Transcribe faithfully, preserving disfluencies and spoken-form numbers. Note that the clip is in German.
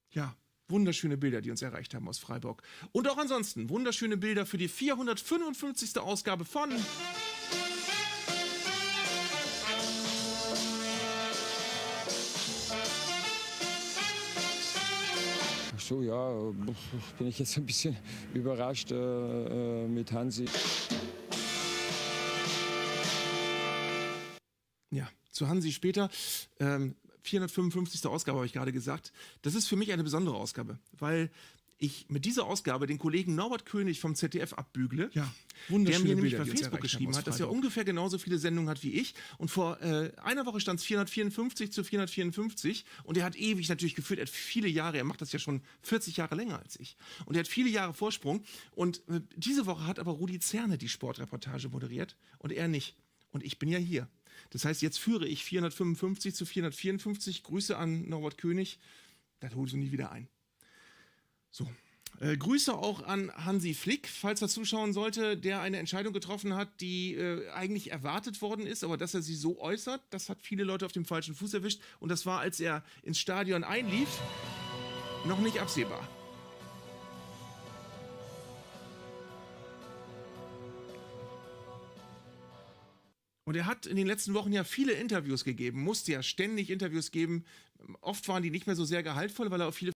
Ja, wunderschöne Bilder, die uns erreicht haben aus Freiburg. Und auch ansonsten wunderschöne Bilder für die vierhundertfünfundfünfzigste Ausgabe von... Ach so, ja, bin ich jetzt ein bisschen überrascht äh, mit Hansi. Ja, zu Hansi später. Ähm, vierhundertfünfundfünfzigste Ausgabe habe ich gerade gesagt. Das ist für mich eine besondere Ausgabe, weil ich mit dieser Ausgabe den Kollegen Norbert König vom Z D F abbügle, ja, der mir nämlich bei Facebook geschrieben hat, dass er ungefähr genauso viele Sendungen hat wie ich. Und vor äh, einer Woche stand es vierhundertvierundfünfzig zu vierhundertvierundfünfzig. Und er hat ewig natürlich geführt, er hat viele Jahre, er macht das ja schon vierzig Jahre länger als ich. Und er hat viele Jahre Vorsprung. Und äh, diese Woche hat aber Rudi Zerne die Sportreportage moderiert und er nicht. Und ich bin ja hier. Das heißt, jetzt führe ich vierhundertfünfundfünfzig zu vierhundertvierundfünfzig. Grüße an Norbert König. Das holst du nie wieder ein. So. Äh, Grüße auch an Hansi Flick, falls er zuschauen sollte, der eine Entscheidung getroffen hat, die äh, eigentlich erwartet worden ist, aber dass er sie so äußert, das hat viele Leute auf dem falschen Fuß erwischt. Und das war, als er ins Stadion einlief, noch nicht absehbar. Und er hat in den letzten Wochen ja viele Interviews gegeben, musste ja ständig Interviews geben. Oft waren die nicht mehr so sehr gehaltvoll, weil er auf viele